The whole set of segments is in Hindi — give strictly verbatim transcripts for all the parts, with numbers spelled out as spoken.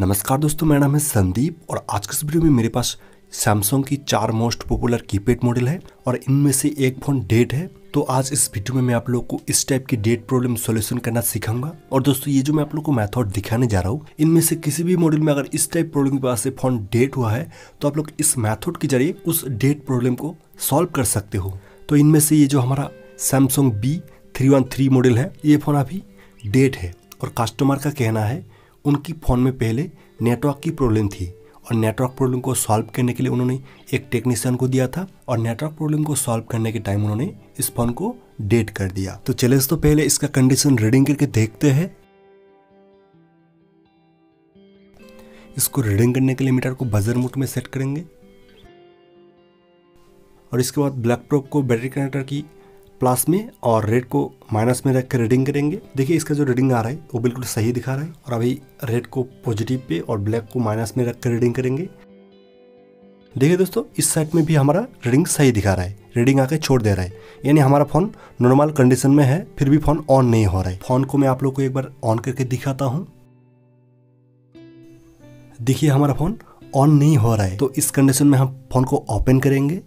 नमस्कार दोस्तों, मेरा नाम है संदीप और आज के इस वीडियो में मेरे पास सैमसंग की चार मोस्ट पॉपुलर कीपैड मॉडल है और इनमें से एक फोन डेड है। तो आज इस वीडियो में मैं आप लोगों को इस टाइप की डेड प्रॉब्लम सॉल्यूशन करना सिखाऊंगा। और दोस्तों, ये जो मैं आप लोगों को मेथड दिखाने जा रहा हूँ, इनमें से किसी भी मॉडल में अगर इस टाइप प्रॉब्लम के वजह से फोन डेड हुआ है तो आप लोग इस मेथड के जरिए उस डेड प्रॉब्लम को सॉल्व कर सकते हो। तो इनमें से ये जो हमारा Samsung B three one three model है, ये फोन अभी डेड है और कस्टमर का कहना है उनकी फ़ोन में पहले नेटवर्क की प्रॉब्लम थी और नेटवर्क प्रॉब्लम को सॉल्व करने के लिए उन्होंने एक टेक्नीशियन को दिया था और नेटवर्क प्रॉब्लम को सॉल्व करने के टाइम उन्होंने इस फ़ोन को डेड कर दिया। तो चलिए तो पहले इसका कंडीशन रीडिंग करके देखते हैं। इसको रीडिंग करने के लिए मीटर को बजर मोड में सेट करेंगे और इसके बाद ब्लैक प्रोब को बैटरी कनेक्टर की प्लस में और रेड को माइनस में रख कर रीडिंग करेंगे। देखिए इसका जो रीडिंग आ रहा है वो बिल्कुल सही दिखा रहा है और अभी रेड को पॉजिटिव पे और ब्लैक को माइनस में रख कर रीडिंग करेंगे। देखिए दोस्तों, इस साइड में भी हमारा रीडिंग सही दिखा रहा है, रीडिंग आके छोड़ दे रहा है, यानी हमारा फ़ोन नॉर्मल कंडीशन में है, फिर भी फ़ोन ऑन नहीं हो रहा है। फ़ोन को मैं आप लोग को एक बार ऑन करके दिखाता हूँ। देखिए हमारा फ़ोन ऑन नहीं हो रहा है। तो इस कंडीशन में हम फ़ोन को ओपन करेंगे।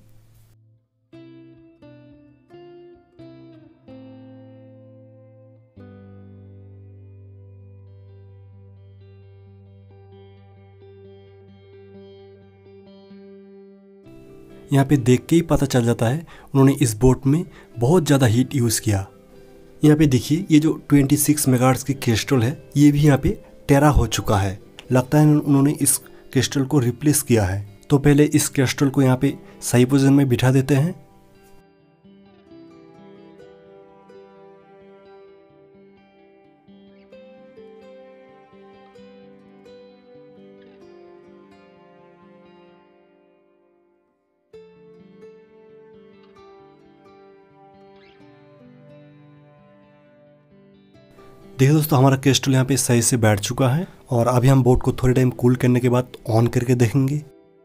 यहाँ पे देख के ही पता चल जाता है उन्होंने इस बोर्ड में बहुत ज़्यादा हीट यूज़ किया। यहाँ पे देखिए ये जो छब्बीस मेगाहर्ट्ज़ की क्रिस्टल है ये भी यहाँ पे टेरा हो चुका है। लगता है उन्होंने इस क्रिस्टल को रिप्लेस किया है। तो पहले इस क्रिस्टल को यहाँ पे सही पोजीशन में बिठा देते हैं। देखिए दोस्तों, हमारा क्रिस्टल यहाँ पे सही से बैठ चुका है और अभी हम बोर्ड को थोड़े टाइम कूल करने के बाद ऑन करके देखेंगे।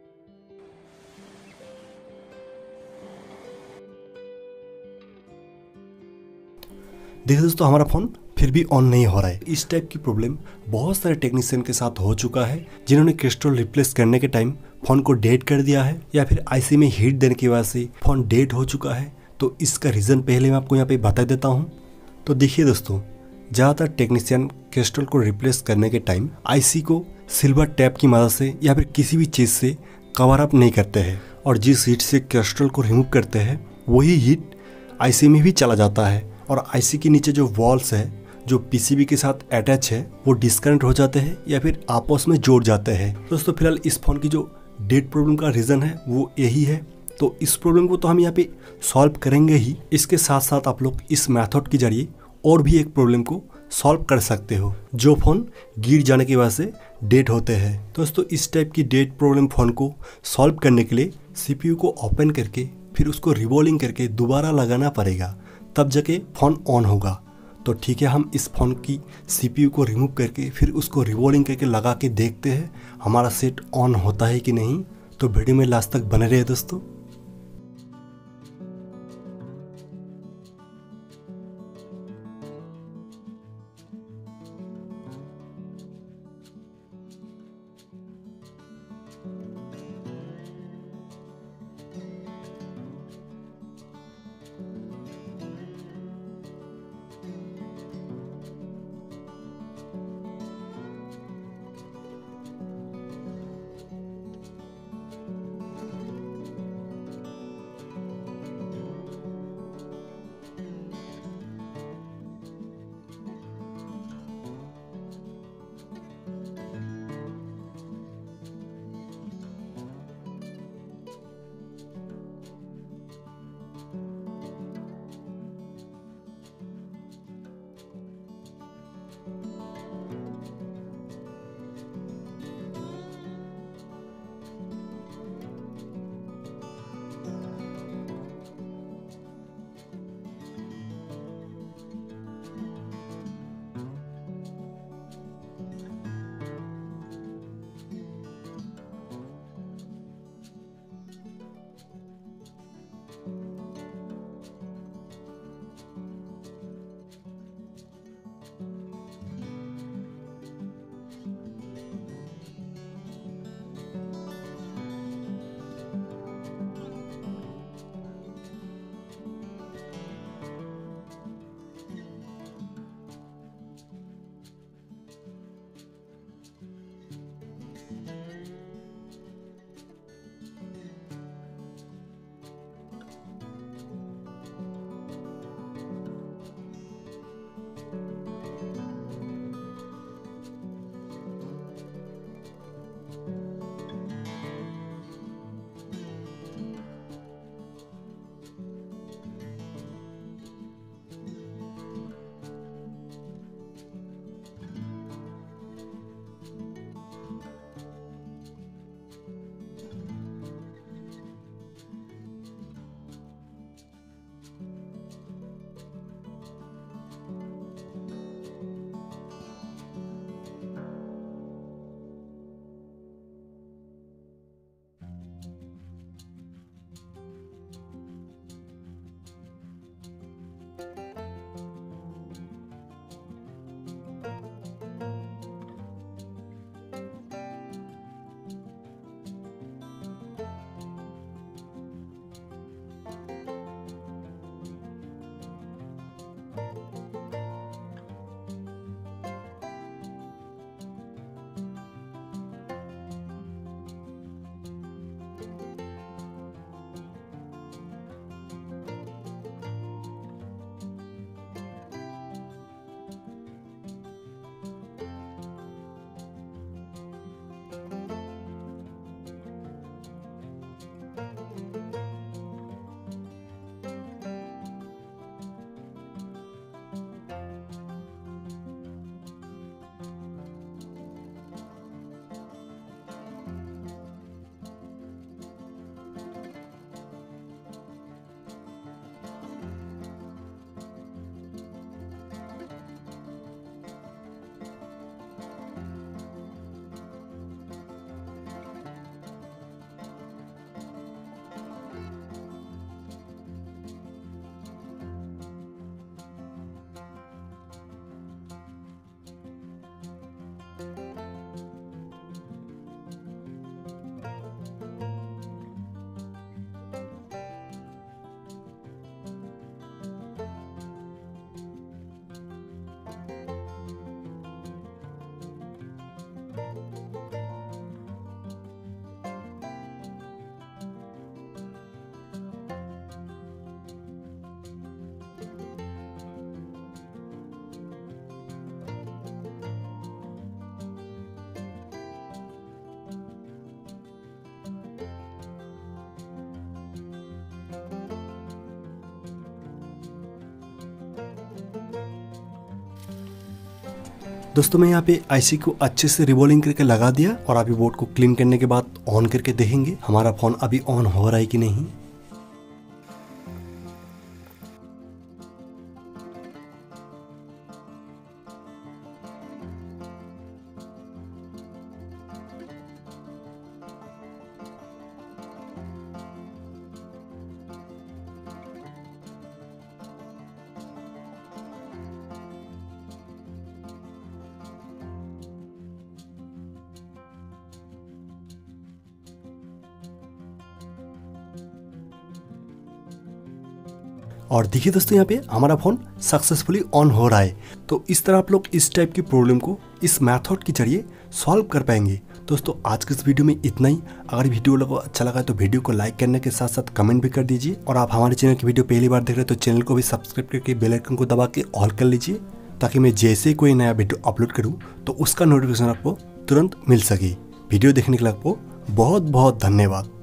देखिए दोस्तों, हमारा फ़ोन फिर भी ऑन नहीं हो रहा है। इस टाइप की प्रॉब्लम बहुत सारे टेक्नीशियन के साथ हो चुका है जिन्होंने क्रिस्टल रिप्लेस करने के टाइम फ़ोन को डेड कर दिया है या फिर आईसी में हीट देने की वजह से फ़ोन डेड हो चुका है। तो इसका रीज़न पहले मैं आपको यहाँ पे बता देता हूँ। तो देखिए दोस्तों, ज़्यादातर टेक्नीशियन क्रिस्टल को रिप्लेस करने के टाइम आईसी को सिल्वर टैप की मदद से या फिर किसी भी चीज़ से कवर अप नहीं करते हैं और जिस हीट से क्रिस्टल को रिमूव करते हैं वही हीट आईसी में भी चला जाता है और आईसी के नीचे जो वॉल्स है जो पीसीबी के साथ अटैच है वो डिस्कनेक्ट हो जाते हैं या फिर आपस में जोड़ जाते हैं। दोस्तों फिलहाल इस फ़ोन की जो डेड प्रॉब्लम का रीज़न है वो यही है। तो इस प्रॉब्लम को तो हम यहाँ पे सॉल्व करेंगे ही, इसके साथ साथ आप लोग इस मेथड के जरिए और भी एक प्रॉब्लम को सॉल्व कर सकते हो जो फ़ोन गिर जाने की वजह से डेड होते हैं। दोस्तों इस टाइप की डेड प्रॉब्लम फ़ोन को सॉल्व करने के लिए सीपीयू को ओपन करके फिर उसको रिवॉल्विंग करके दोबारा लगाना पड़ेगा, तब जाके फ़ोन ऑन होगा। तो ठीक है, हम इस फ़ोन की सीपीयू को रिमूव करके फिर उसको रिवॉल्विंग करके लगा के देखते हैं हमारा सेट ऑन होता है कि नहीं। तो वीडियो में लास्ट तक बने रहे दोस्तों। दोस्तों मैं यहाँ पे आईसी को अच्छे से रिबोलिंग करके लगा दिया और अभी बोर्ड को क्लीन करने के बाद ऑन करके देखेंगे हमारा फोन अभी ऑन हो रहा है कि नहीं। और देखिए दोस्तों यहाँ पे हमारा फ़ोन सक्सेसफुली ऑन हो रहा है। तो इस तरह आप लोग इस टाइप की प्रॉब्लम को इस मेथड के जरिए सॉल्व कर पाएंगे। दोस्तों आज के इस वीडियो में इतना ही। अगर वीडियो लोगों को अच्छा लगा तो वीडियो को लाइक करने के साथ साथ कमेंट भी कर दीजिए और आप हमारे चैनल की वीडियो पहली बार देख रहे हैं तो चैनल को भी सब्सक्राइब करके बेल आइकन को दबा के ऑल कर लीजिए ताकि मैं जैसे कोई नया वीडियो अपलोड करूँ तो उसका नोटिफिकेशन आपको तुरंत मिल सके। वीडियो देखने के लिए आपको बहुत बहुत धन्यवाद।